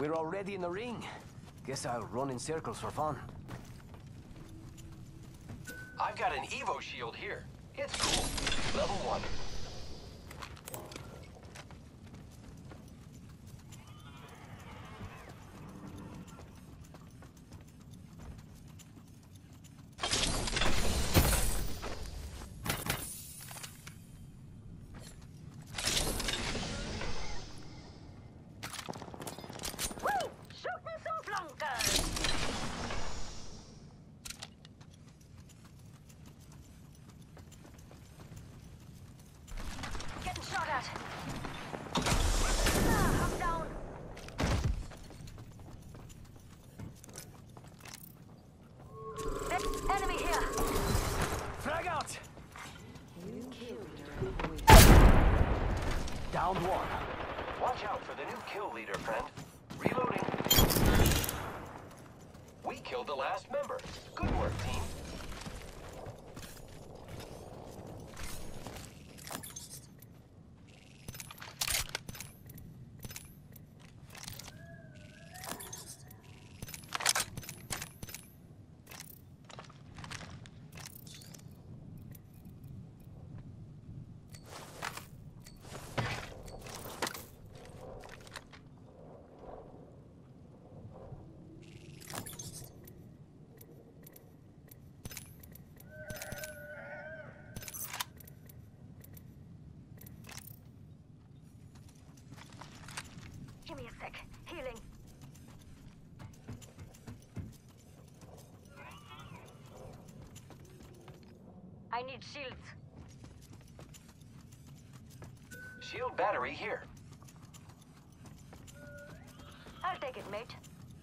We're already in the ring. Guess I'll run in circles for fun. I've got an Evo shield here. It's cool. Level 1. Enemy here! Frag out! You killed Down one. Watch out for the new kill leader, friend. Reloading. We killed the last member. Good work, team. Give me a sec. Healing. I need shields. Shield battery here. I'll take it, mate.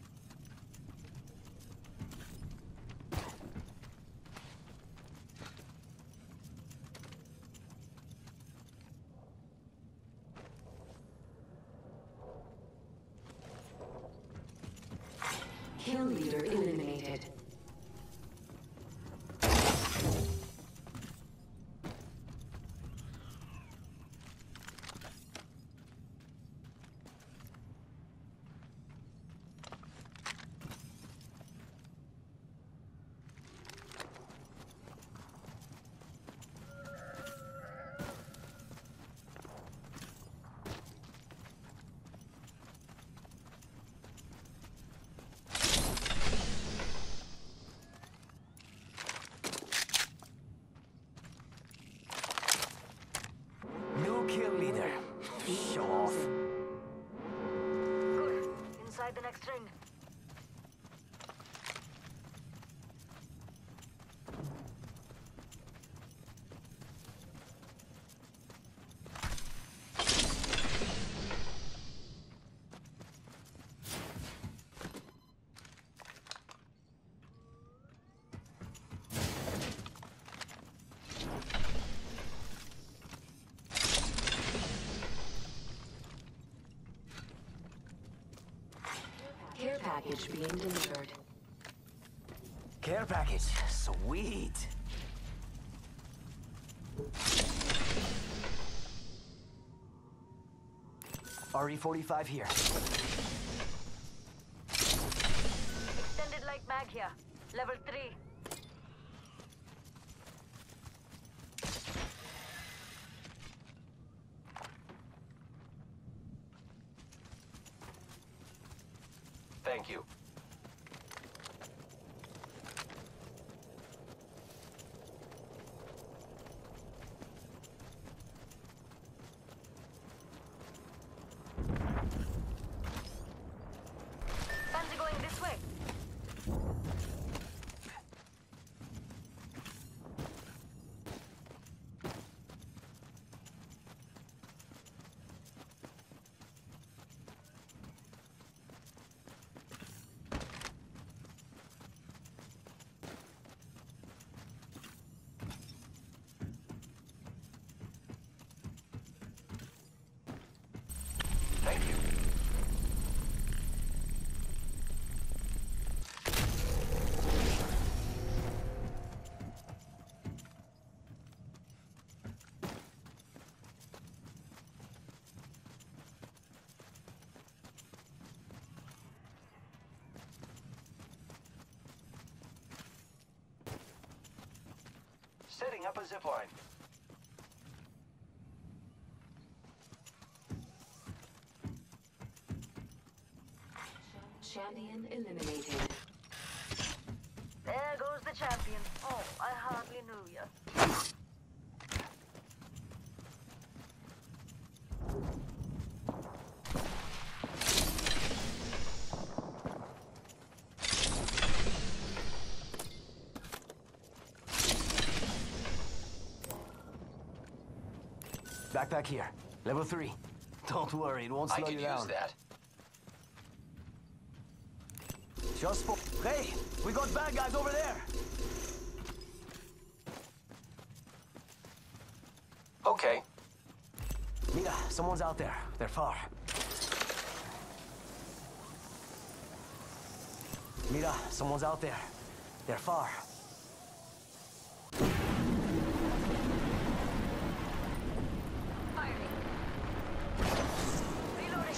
Kill leader eliminated. Kill leader. Show off. Good. Inside the next ring. Care package being delivered. Care package. Sweet. RE45 here. Extended light mag here. Level 3. Thank you. Fancy going this way? Setting up a zipline. Champion eliminated. There goes the champion. Oh, I hardly knew you. Backpack here. Level 3. Don't worry, it won't I slow could you use down. that. Just for... Hey! We got bad guys over there! Okay. Mira, someone's out there. They're far. Mira, someone's out there. They're far. Firing. Reloading.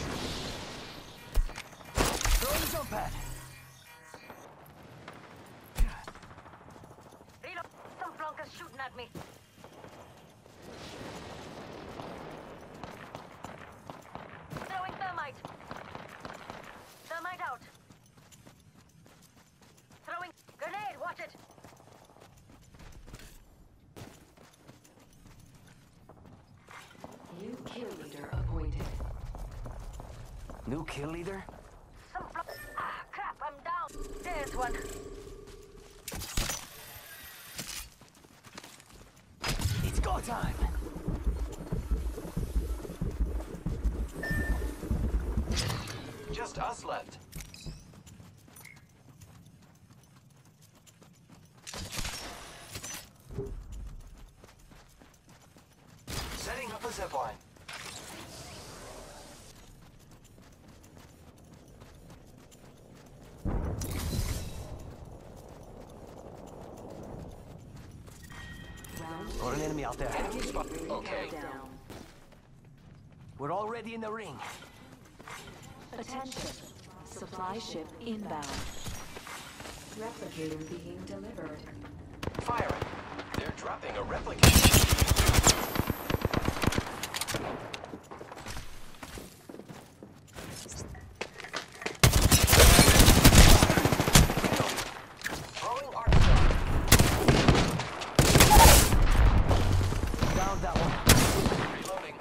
Throw the jump pad! Reload. Some flunkers shooting at me. Throwing thermite. Thermite out. Throwing grenade. Watch it. New kill leader appointed. New kill leader? Ah, crap, I'm down. There's one. It's go time! Just us left. Setting up a zipline. Round Got an enemy out there. Enemy spot. Okay. down. We're already in the ring. Attention. Supply ship inbound. Replicator being delivered. Firing. They're dropping a replicator. Throwing arc star. Down that one. Reloading.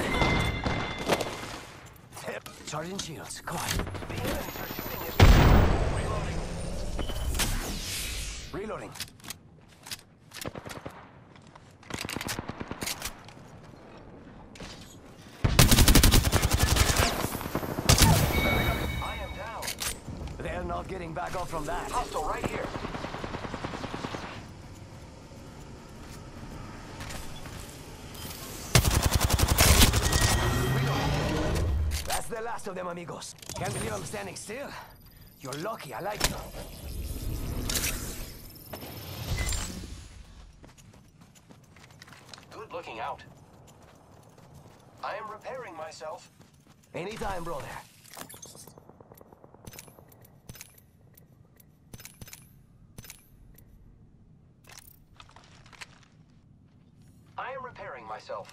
Charging shields. Come on. The enemies are shooting at me. Reloading. Reloading. I am down. They're not getting back up from that. Hostile right here. That's the last of them, amigos. Can't believe I'm standing still. You're lucky, I like it. Good looking out. I am repairing myself. Anytime, brother. I am repairing myself.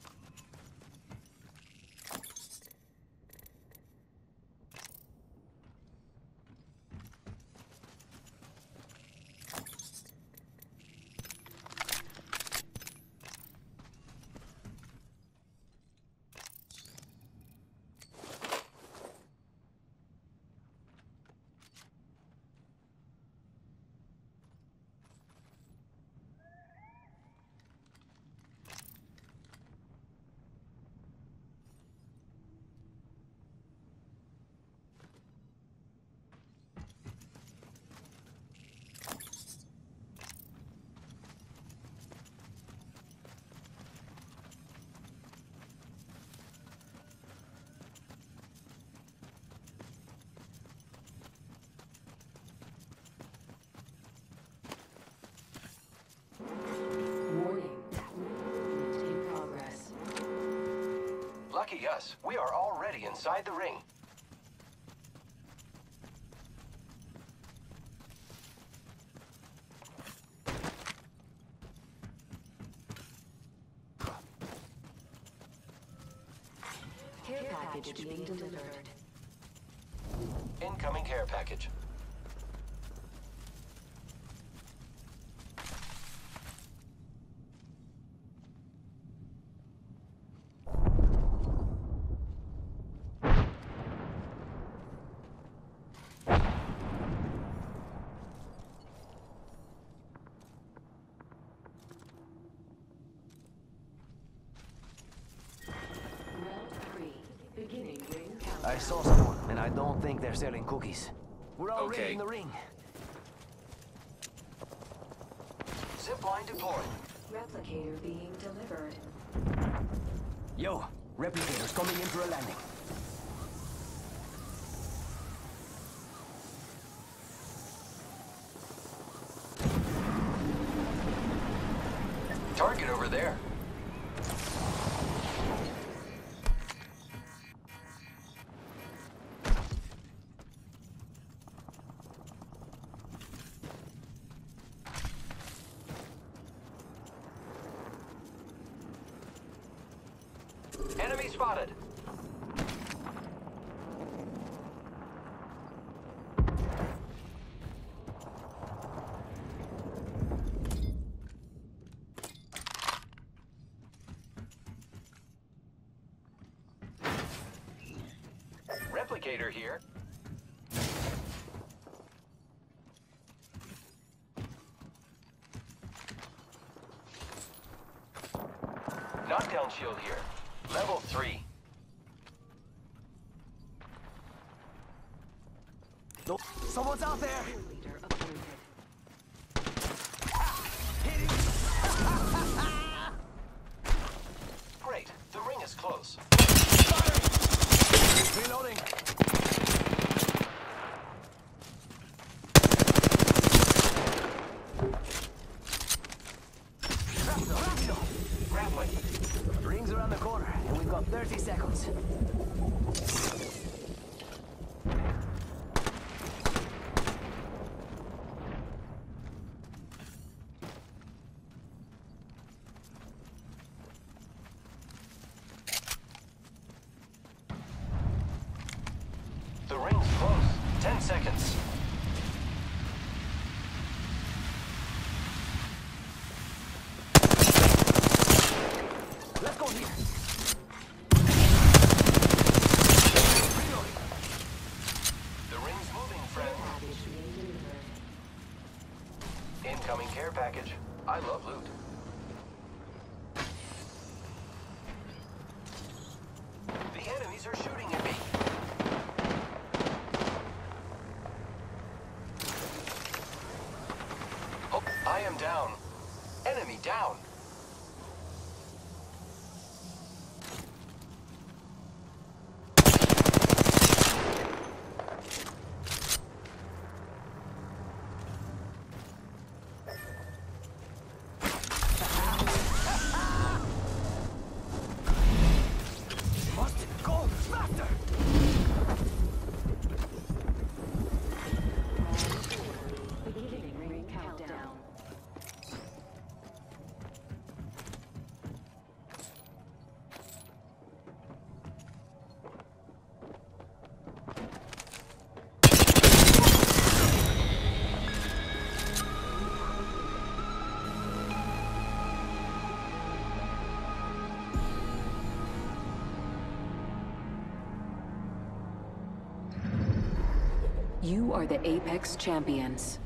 Warning. Movement in progress. Lucky us, we are already inside the ring. package being delivered. Incoming care package. I saw someone, and I don't think they're selling cookies. We're already Okay. in the ring. Zipline deployed. Replicator being delivered. Yo, replicators coming in for a landing. Target over there. Enemy spotted. Replicator here. Knockdown shield here. Level 3. No, someone's out there! Leader appointed. Hit him! Great. The ring is close. Reloading! Rápido, rápido! Grappling. Ring's around the corner, and we've got 30 seconds. The ring's close. 10 seconds. Let's go here! Reloading! The ring's moving, friend. Package being delivered. Incoming care package. I love loot. The enemies are shooting at me. Oh, I am down. Enemy down. Must go faster! Beginning ring countdown. You are the Apex Champions.